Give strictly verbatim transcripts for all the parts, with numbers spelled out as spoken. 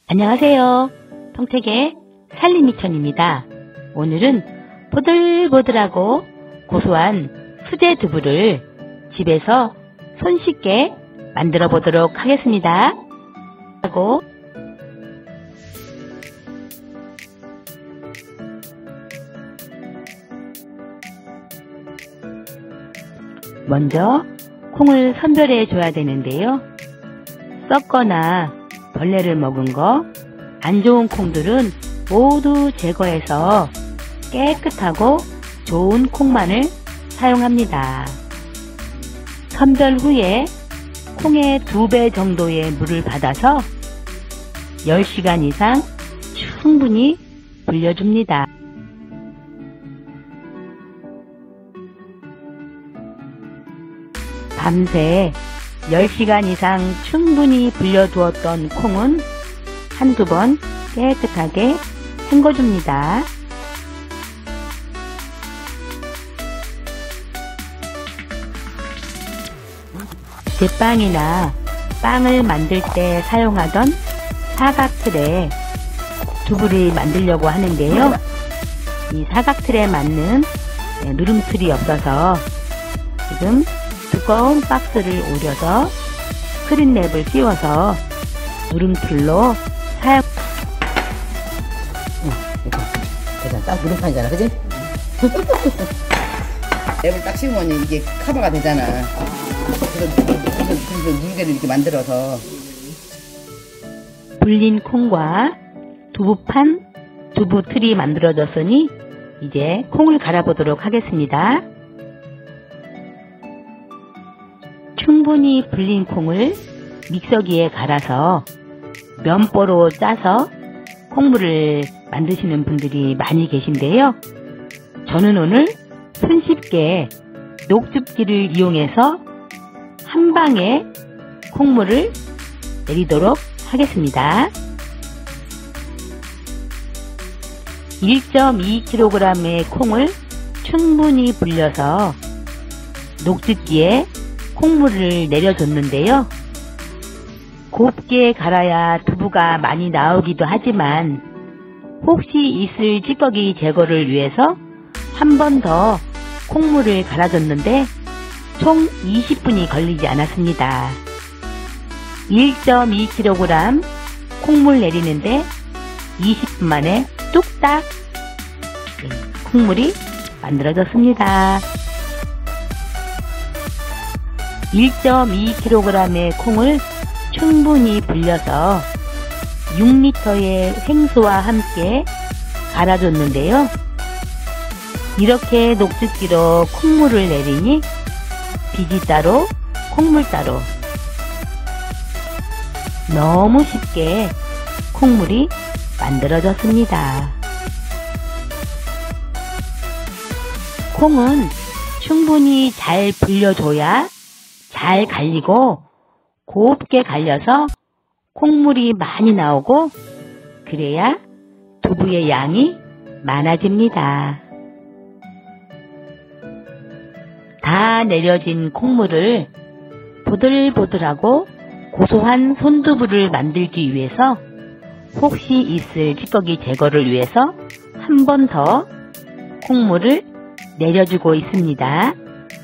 안녕하세요. 평택의 살림미천입니다. 오늘은 보들보들하고 고소한 수제 두부를 집에서 손쉽게 만들어 보도록 하겠습니다. 하고 먼저 콩을 선별해 줘야 되는데요. 썩거나 벌레를 먹은 거, 안 좋은 콩들은 모두 제거해서 깨끗하고 좋은 콩만을 사용합니다. 선별 후에 콩의 두 배 정도의 물을 받아서 열 시간 이상 충분히 불려줍니다. 밤새 열 시간 이상 충분히 불려두었던 콩은 한두 번 깨끗하게 헹궈줍니다. 제빵이나 빵을 만들 때 사용하던 사각틀에 두부를 만들려고 하는데요. 이 사각틀에 맞는 누름틀이 없어서 지금 두꺼운 박스를 오려서 스크린랩을 씌워서 누름틀로 사용. 이거 이거 딱 누름판이잖아, 그지? 랩을 딱 씌우면 이게 커버가 되잖아. 그래서, 그래서, 그래서 누르개를 이렇게 만들어서 불린 콩과 두부판, 두부틀이 만들어졌으니 이제 콩을 갈아보도록 하겠습니다. 충분히 불린 콩을 믹서기에 갈아서 면보로 짜서 콩물을 만드시는 분들이 많이 계신데요. 저는 오늘 손쉽게 녹즙기를 이용해서 한 방에 콩물을 내리도록 하겠습니다. 일 점 이 킬로그램의 콩을 충분히 불려서 녹즙기에 콩물을 내려줬는데요. 곱게 갈아야 두부가 많이 나오기도 하지만 혹시 있을 찌꺼기 제거를 위해서 한 번 더 콩물을 갈아줬는데 총 이십 분이 걸리지 않았습니다. 일 점 이 킬로그램 콩물 내리는데 이십 분 만에 뚝딱 콩물이 만들어졌습니다. 일 점 이 킬로그램의 콩을 충분히 불려서 육 리터의 생수와 함께 갈아줬는데요. 이렇게 녹즙기로 콩물을 내리니 비지 따로, 콩물 따로 너무 쉽게 콩물이 만들어졌습니다. 콩은 충분히 잘 불려줘야 잘 갈리고 곱게 갈려서 콩물이 많이 나오고 그래야 두부의 양이 많아집니다. 다 내려진 콩물을 보들보들하고 고소한 손두부를 만들기 위해서 혹시 있을 찌꺼기 제거를 위해서 한 번 더 콩물을 내려주고 있습니다.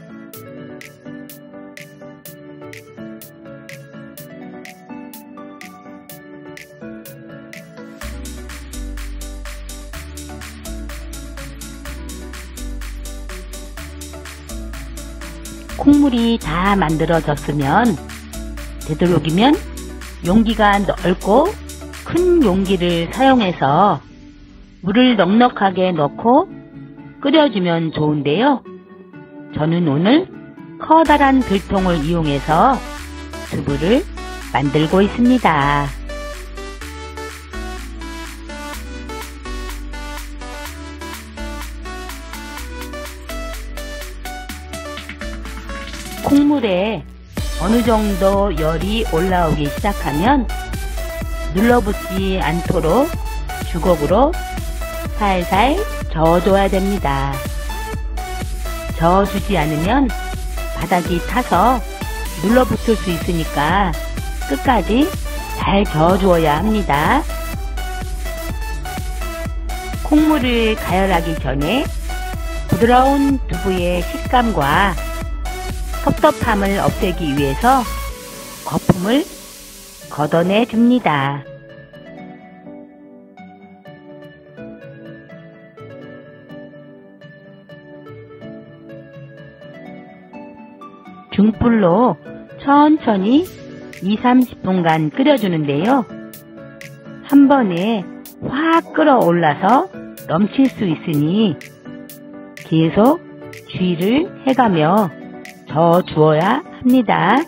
콩물이 다 만들어졌으면 되도록이면 용기가 넓고 큰 용기를 사용해서 물을 넉넉하게 넣고 끓여주면 좋은데요. 저는 오늘 커다란 들통을 이용해서 두부를 만들고 있습니다. 콩물에 어느 정도 열이 올라오기 시작하면 눌러붙지 않도록 주걱으로 살살 저어줘야 됩니다. 저어주지 않으면 바닥이 타서 눌러붙을 수 있으니까 끝까지 잘 저어주어야 합니다. 콩물을 가열하기 전에 부드러운 두부의 식감과 텁텁함을 없애기 위해서 거품을 걷어내 줍니다. 중불로 천천히 이삼십 분간 끓여주는데요. 한 번에 확 끓어올라서 넘칠 수 있으니 계속 주의를 해가며 저어주어야 합니다.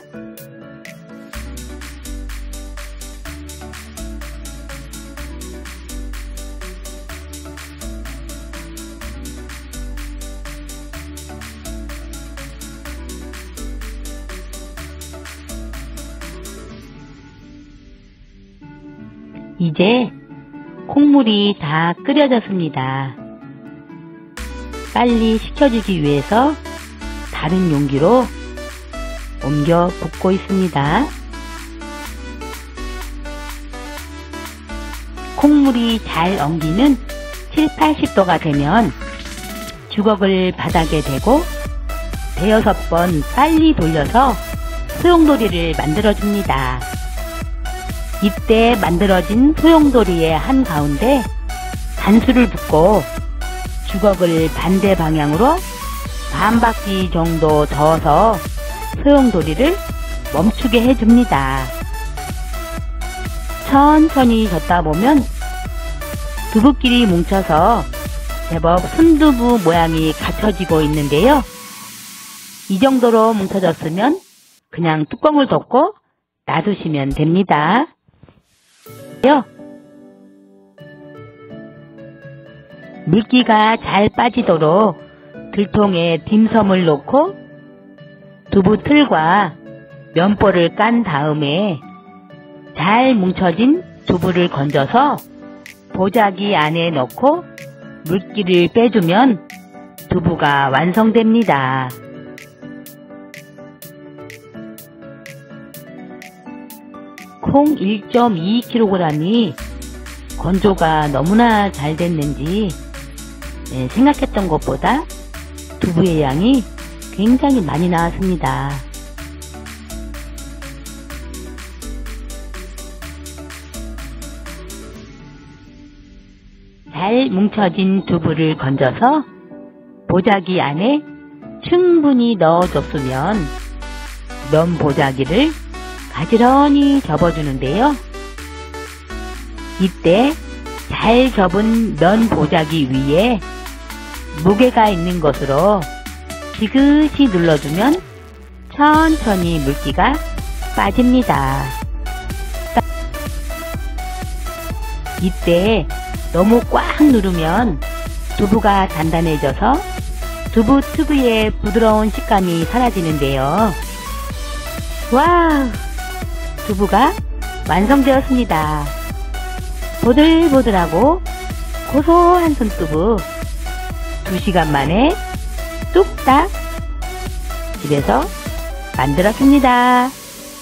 이제 콩물이 다 끓여졌습니다. 빨리 식혀주기 위해서 다른 용기로 옮겨 붓고 있습니다. 콩물이 잘 엉기는 칠, 팔십 도가 되면 주걱을 바닥에 대고 대여섯 번 빨리 돌려서 소용돌이를 만들어줍니다. 이때 만들어진 소용돌이의 한가운데 단수를 붓고 주걱을 반대 방향으로 반 바퀴 정도 저어서 소용돌이를 멈추게 해줍니다. 천천히 젓다 보면 두부끼리 뭉쳐서 제법 순두부 모양이 갖춰지고 있는데요. 이 정도로 뭉쳐졌으면 그냥 뚜껑을 덮고 놔두시면 됩니다. 물기가 잘 빠지도록 들통에 딤섬을 놓고 두부 틀과 면보를 깐 다음에 잘 뭉쳐진 두부를 건져서 보자기 안에 넣고 물기를 빼주면 두부가 완성됩니다. 콩 일 점 이 킬로그램이 건조가 너무나 잘 됐는지 네, 생각했던 것보다 두부의 양이 굉장히 많이 나왔습니다. 잘 뭉쳐진 두부를 건져서 보자기 안에 충분히 넣어줬으면 면 보자기를 가지런히 접어주는데요. 이때 잘 접은 면 보자기 위에 무게가 있는 것으로 지그시 눌러주면 천천히 물기가 빠집니다. 이때 너무 꽉 누르면 두부가 단단해져서 두부 특유의 부드러운 식감이 사라지는데요. 와우! 두부가 완성되었습니다. 보들보들하고 고소한 손두부 두 시간 만에 뚝딱 집에서 만들었습니다.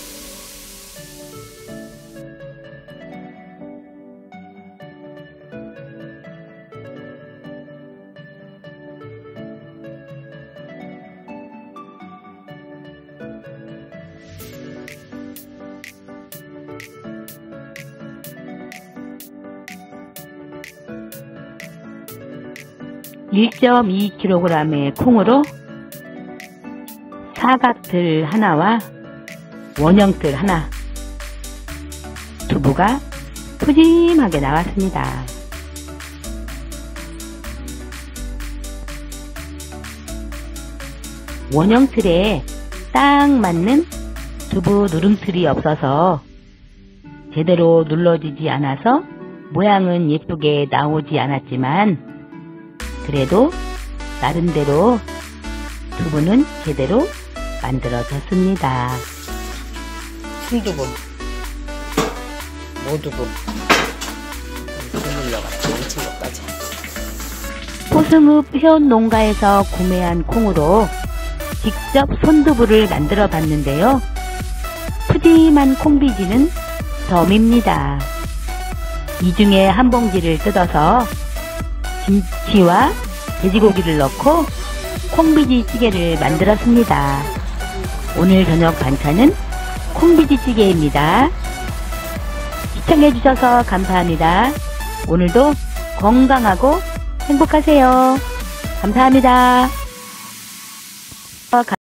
일 점 이 킬로그램의 콩으로 사각틀 하나와 원형틀 하나, 두부가 푸짐하게 나왔습니다. 원형틀에 딱 맞는 두부 누름틀이 없어서 제대로 눌러지지 않아서 모양은 예쁘게 나오지 않았지만 그래도 나름대로 두부는 제대로 만들어졌습니다. 순두부, 모두부, 물러갔지 미친 것까지. 포스무 표현 농가에서 구매한 콩으로 직접 손두부를 만들어 봤는데요. 푸짐한 콩비지는 덤입니다. 이 중에 한 봉지를 뜯어서 김치와 돼지고기를 넣고 콩비지찌개를 만들었습니다. 오늘 저녁 반찬은 콩비지찌개입니다. 시청해주셔서 감사합니다. 오늘도 건강하고 행복하세요. 감사합니다.